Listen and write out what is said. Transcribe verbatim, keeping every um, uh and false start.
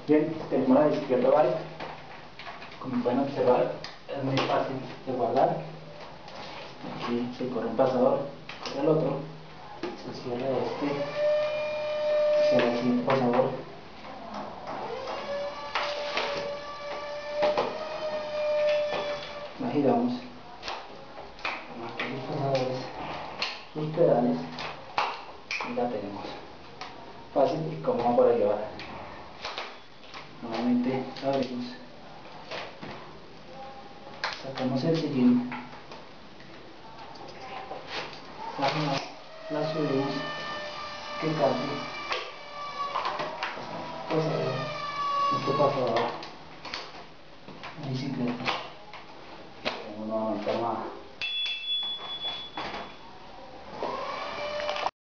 Bien, tenemos la izquierda bike. Como pueden observar, es muy fácil de guardar. Aquí se corre un pasador por el otro, se cierra este, se cierra aquí el pasador. La giramos, aquí sus pasadores, sus pedales, y la tenemos. Fácil y cómodo para llevar. Nuevamente abrimos, sacamos el sillín, la, la subimos, que cambie.